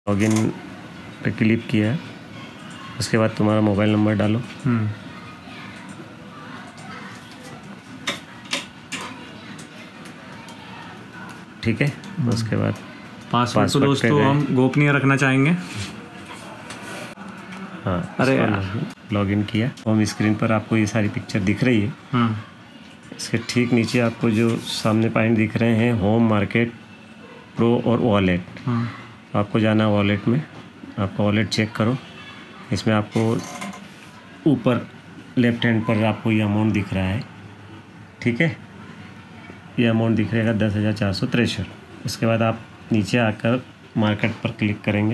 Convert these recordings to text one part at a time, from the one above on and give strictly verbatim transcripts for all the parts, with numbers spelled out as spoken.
Login पे click किया, उसके बाद तुम्हारा मोबाइल नंबर डालो। ठीक है, उसके बाद पासवर्ड तो दोस्तों हम गोपनीय रखना चाहेंगे। हाँ, अरे लॉगिन किया। होम स्क्रीन पर आपको ये सारी पिक्चर दिख रही है। इसके ठीक नीचे आपको जो सामने पॉइंट दिख रहे हैं, होम, मार्केट, प्रो और वॉलेट। आपको जाना वॉलेट में, आपका वॉलेट चेक करो। इसमें आपको ऊपर लेफ्ट हैंड पर आपको ये अमाउंट दिख रहा है। ठीक है, ये अमाउंट दिख रहेगा दस हज़ार चार सौ तिरसठ। उसके बाद आप नीचे आकर मार्केट पर क्लिक करेंगे।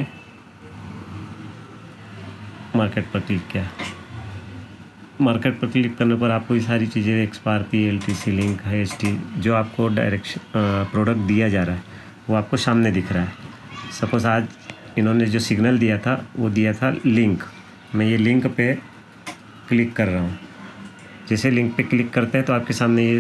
मार्केट पर क्लिक किया, मार्केट पर क्लिक करने पर आपको ये सारी चीज़ें expire, P L T C, link, H T, जो आपको डायरेक्शन प्रोडक्ट दिया जा रहा है वो आपको सामने दिख रहा है। सपोज आज इन्होंने जो सिग्नल दिया था वो दिया था लिंक। मैं ये लिंक पे क्लिक कर रहा हूँ। जैसे लिंक पे क्लिक करते हैं तो आपके सामने ये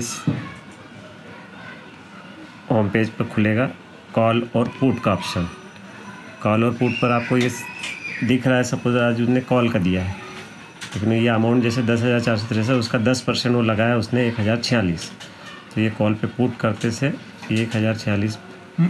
होम पेज पर खुलेगा कॉल और पुट का ऑप्शन। कॉल और पुट पर आपको ये दिख रहा है, सपोज आज उसने कॉल का दिया है, लेकिन ये अमाउंट जैसे दस हज़ार चार सौ तिरसठ, उसका दस परसेंट वो लगाया उसने एक हज़ार छियालीस। तो ये कॉल पे पुट करते से ये एक हज़ार छियालीस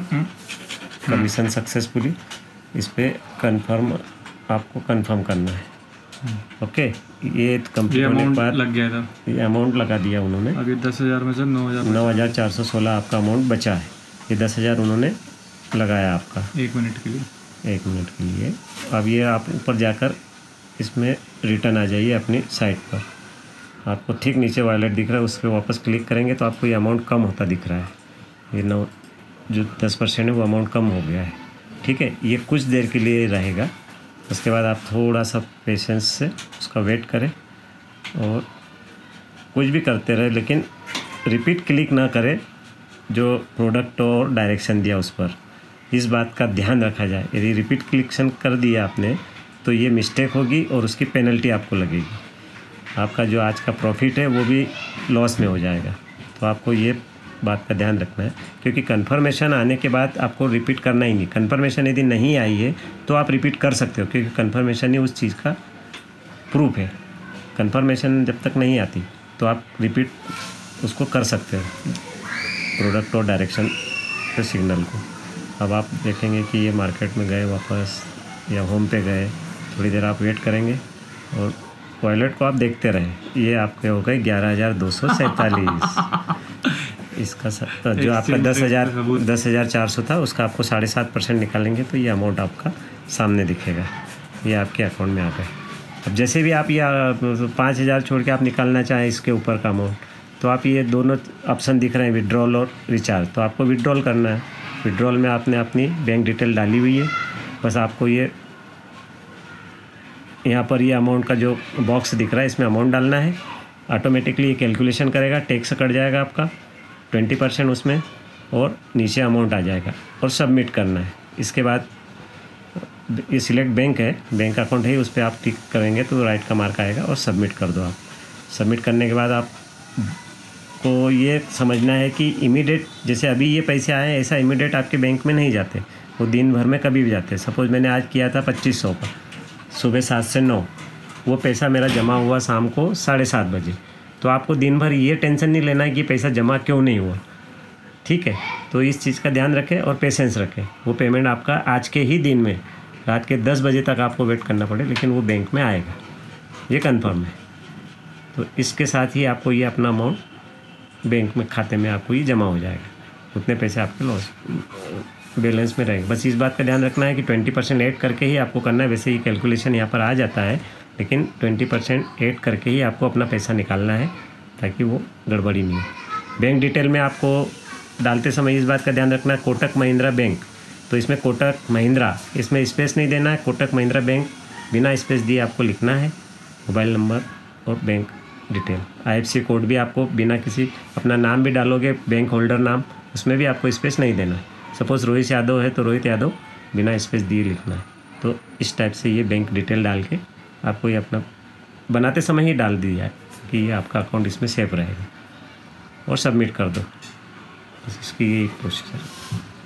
कमीशन सक्सेसफुली। इस पर कन्फर्म, आपको कन्फर्म करना है। ओके, ये कंप्लीट होने के बाद लग गया था, ये अमाउंट लगा दिया उन्होंने। अभी दस हज़ार में से नौ हज़ार नौ हज़ार चार सौ सोलह आपका अमाउंट बचा है। ये दस हज़ार उन्होंने लगाया आपका एक मिनट के लिए एक मिनट के लिए। अब ये आप ऊपर जाकर इसमें रिटर्न आ जाइए अपनी साइट पर। आपको ठीक नीचे वॉलेट दिख रहा है, उस पर वापस क्लिक करेंगे तो आपको ये अमाउंट कम होता दिख रहा है। ये नौ जो दस परसेंट है वो अमाउंट कम हो गया है। ठीक है, ये कुछ देर के लिए रहेगा। उसके बाद आप थोड़ा सा पेशेंस से उसका वेट करें और कुछ भी करते रहे, लेकिन रिपीट क्लिक ना करें जो प्रोडक्ट और डायरेक्शन दिया उस पर। इस बात का ध्यान रखा जाए। यदि रिपीट क्लिक्शन कर दिया आपने तो ये मिस्टेक होगी और उसकी पेनल्टी आपको लगेगी। आपका जो आज का प्रॉफिट है वो भी लॉस में हो जाएगा। तो आपको ये बात का ध्यान रखना है, क्योंकि कंफर्मेशन आने के बाद आपको रिपीट करना ही नहीं। कंफर्मेशन यदि नहीं आई है तो आप रिपीट कर सकते हो, क्योंकि कंफर्मेशन ही उस चीज़ का प्रूफ है। कंफर्मेशन जब तक नहीं आती तो आप रिपीट उसको कर सकते हो, प्रोडक्ट और डायरेक्शन के सिग्नल को। अब आप देखेंगे कि ये मार्केट में गए वापस या होम पे गए, थोड़ी देर आप वेट करेंगे और वॉलेट को आप देखते रहें। ये आपके हो गए ग्यारह हज़ार दो सौ सैंतालीस। इसका जो आपका दस हज़ार दस हज़ार चार सौ था उसका आपको साढ़े सात परसेंट निकालेंगे तो ये अमाउंट आपका सामने दिखेगा। ये आपके अकाउंट में आ गए। अब जैसे भी आप ये पाँच हज़ार छोड़ के आप निकालना चाहें इसके ऊपर का अमाउंट, तो आप ये दोनों ऑप्शन दिख रहे हैं, विड्रॉल और रिचार्ज। तो आपको विड्रॉल करना है। विड्रॉल में आपने अपनी बैंक डिटेल डाली हुई है, बस आपको ये यहाँ पर ये अमाउंट का जो बॉक्स दिख रहा है इसमें अमाउंट डालना है। ऑटोमेटिकली ये कैलकुलेशन करेगा, टैक्स कट जाएगा आपका ट्वेंटी परसेंट उसमें और नीचे अमाउंट आ जाएगा और सबमिट करना है। इसके बाद ये सिलेक्ट बैंक है, बैंक अकाउंट है, उस पर आप टिक करेंगे तो राइट का मार्क आएगा और सबमिट कर दो आप। सबमिट करने के बाद आप को ये समझना है कि इमीडिएट, जैसे अभी ये पैसे आए हैं ऐसा इमीडिएट आपके बैंक में नहीं जाते, वो दिन भर में कभी भी जाते हैं। सपोज़ मैंने आज किया था पच्चीस सौ का, सुबह सात से नौ, वो पैसा मेरा जमा हुआ शाम को साढ़े सात बजे। तो आपको दिन भर ये टेंशन नहीं लेना है कि पैसा जमा क्यों नहीं हुआ। ठीक है, तो इस चीज़ का ध्यान रखें और पेशेंस रखें। वो पेमेंट आपका आज के ही दिन में रात के दस बजे तक आपको वेट करना पड़े, लेकिन वो बैंक में आएगा, ये कंफर्म है। तो इसके साथ ही आपको ये अपना अमाउंट बैंक में खाते में आपको ये जमा हो जाएगा। उतने पैसे आपके लॉस बैलेंस में रहेंगे। बस इस बात का ध्यान रखना है कि ट्वेंटी परसेंट ऐड करके ही आपको करना है। वैसे ही कैलकुलेशन यहाँ पर आ जाता है, लेकिन ट्वेंटी परसेंट ऐड करके ही आपको अपना पैसा निकालना है ताकि वो गड़बड़ी नहीं हो। बैंक डिटेल में आपको डालते समय इस बात का ध्यान रखना है, कोटक महिंद्रा बैंक, तो इसमें कोटक महिंद्रा, इसमें स्पेस नहीं देना है। कोटक महिंद्रा बैंक बिना स्पेस दिए आपको लिखना है, मोबाइल नंबर और bank detail. I F C code भी आपको बिना किसी, अपना नाम भी डालोगे, बैंक होल्डर नाम, उसमें भी आपको स्पेस नहीं देना है। सपोज़ रोहित यादव है तो रोहित यादव बिना स्पेस दिए लिखना है। तो इस टाइप से ये बैंक डिटेल डाल के आपको ये अपना बनाते समय ही डाल दी जाए कि ये आपका अकाउंट इसमें सेफ रहेगा और सबमिट कर दो। बस इसकी ये एक प्रोसीजर है।